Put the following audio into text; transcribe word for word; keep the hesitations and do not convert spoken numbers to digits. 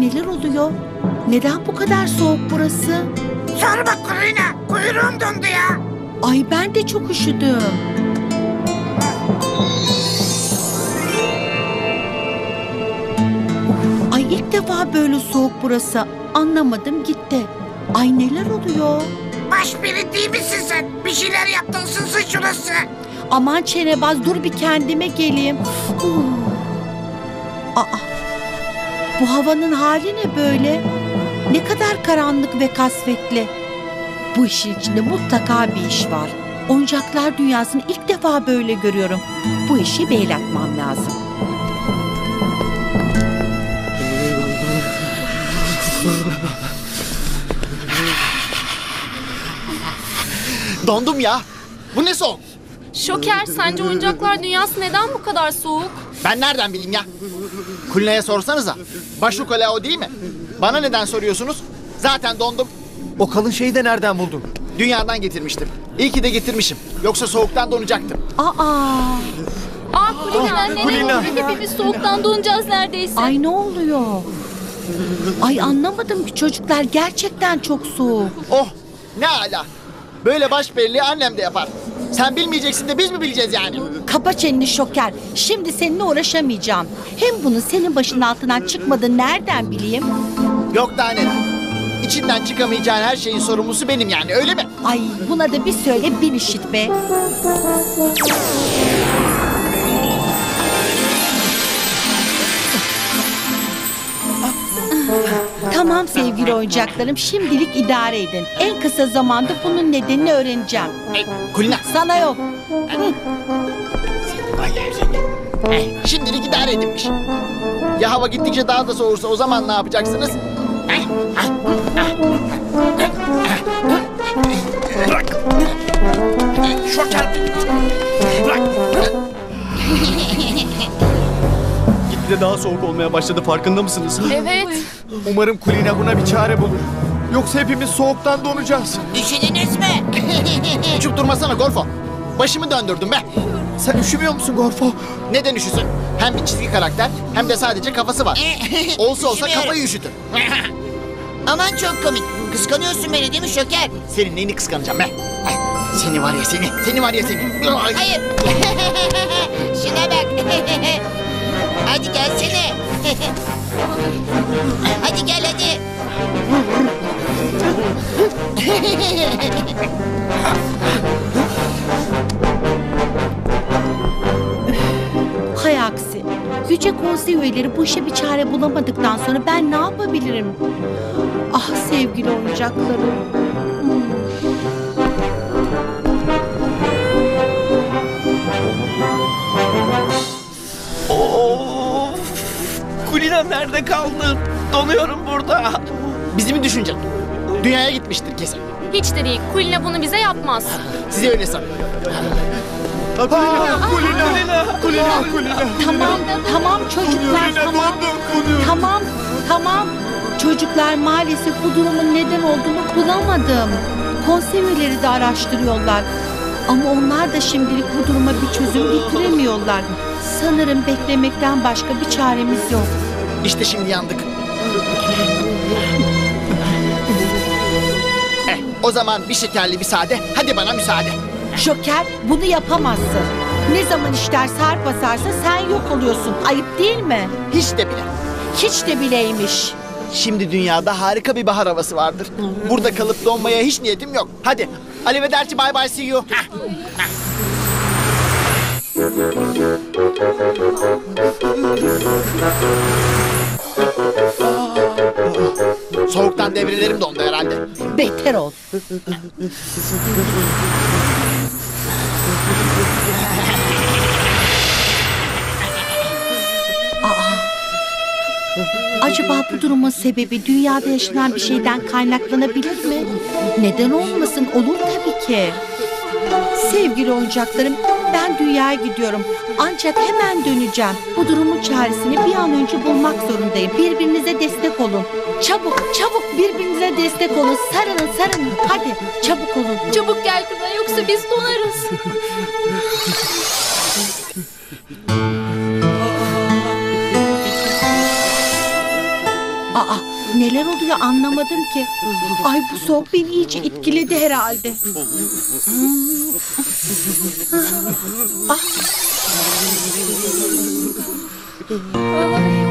neler oluyor? Neden bu kadar soğuk burası? Sorma Kulina. Kuyruğum dondu ya. Ay ben de çok üşüdüm. Ay ilk defa böyle soğuk burası. Anlamadım gitti. Ay neler oluyor? Baş biri değil misin sen? Bir şeyler yaptın, ısınsın şurası. Aman çenebaz dur bir kendime geleyim. Uh. Aa, bu havanın hali ne böyle? Ne kadar karanlık ve kasvetli. Bu işin içinde mutlaka bir iş var. Oyuncaklar dünyasını ilk defa böyle görüyorum. Bu işi beylatmam lazım. Dondum ya. Bu ne soğuk? Şoker, sence oyuncaklar dünyası neden bu kadar soğuk? Ben nereden bileyim ya? Kulina'ya sorsanıza. Başukala o değil mi? Bana neden soruyorsunuz? Zaten dondum. O kalın şeyi de nereden buldun? Dünyadan getirmiştim. İyi ki de getirmişim. Yoksa soğuktan donacaktım. Aa, Aa Kulina, neden Kulina. oldu? Hepimiz soğuktan donacağız neredeyse. ay ne oluyor? Ay anlamadım ki çocuklar gerçekten çok soğuk. Oh ne ala. Böyle başbelliği annem de yapar. Sen bilmeyeceksin de biz mi bileceğiz yani? Kapa çeneni Şoker. Şimdi seninle uğraşamayacağım. Hem bunun senin başının altından çıkmadığını nereden bileyim? Yok daha neler. İçinden çıkamayacağın her şeyin sorumlusu benim yani öyle mi? Ay buna da bir söyle bir işit be. Tamam sevgili oyuncaklarım, şimdilik idare edin. En kısa zamanda bunun nedenini öğreneceğim. Hey, Kulina. Sana yok. Vay ya seni. Eh, şimdilik idare edilmiş. Ya hava gittikçe daha da soğursa o zaman ne yapacaksınız? Eh, ah, ah, ah, Bırak. Eh, Şoker. Bırak. Gitgide daha soğuk olmaya başladı, farkında mısınız? Evet. Umarım Kulina buna bir çare bulur. Yoksa hepimiz soğuktan donacağız. Üşüdünüz mü? Uçup durmasana Gorfo. Başımı döndürdüm be. Sen üşümüyor musun Gorfo? Neden üşüsün? Hem bir çizgi karakter hem de sadece kafası var. Olsa olsa Üşümüyorum. kafayı üşütür. Aman çok komik. Kıskanıyorsun beni değil mi Şoker? Senin neyini kıskanacağım be? Seni var ya seni. Seni var ya seni. Ay. Hayır. Şuna bak. Hadi gelsene. Hadi gel hadi. Hay aksi. Yüce Konsey üyeleri bu işe bir çare bulamadıktan sonra ben ne yapabilirim? Ah sevgili oyuncaklarım. Hmm. Of! Kulina nerede kaldın? Donuyorum burada. Bizi mi düşüneceksin? Dünyaya gitmiştir kesin. Hiç de değil. Kulina bunu bize yapmaz. Size öyle sanıyorum. Kulina, Kulina, Kulina, Kulina. Tamam, tamam çocuklar, tamam. Tamam, tamam. Çocuklar maalesef bu durumun neden olduğunu bulamadım. Konsey üyeleri de araştırıyorlar. Ama onlar da şimdilik bu duruma bir çözüm getiremiyorlar. Sanırım beklemekten başka bir çaremiz yok. İşte şimdi yandık. Eh, o zaman bir şekerli bir sade. Hadi bana müsaade. Şoker, bunu yapamazsın. Ne zaman işler sarp basarsa sen yok oluyorsun. Ayıp değil mi? Hiç de bile. Hiç de bileymiş. Şimdi dünyada harika bir bahar havası vardır. Burada kalıp donmaya hiç niyetim yok. Hadi. Arrivederci, bye bye, see you. Soğuktan devrelerim dondu herhalde. Beter ol. Acaba bu durumun sebebi dünyada yaşanan bir şeyden kaynaklanabilir mi? Neden olmasın? Olur tabii ki. Sevgili oyuncaklarım, ben dünyaya gidiyorum. Ancak hemen döneceğim. Bu durumun çaresini bir an önce bulmak zorundayım. Birbirinize destek olun. Çabuk, çabuk birbirinize destek olun. Sarılın, sarılın. Hadi, çabuk olun. Çabuk gel Kulina, yoksa biz donarız. Aa, neler oluyor anlamadım ki. Ay bu soğuk beni iyice etkiledi herhalde. Hmm. Ah. Ay.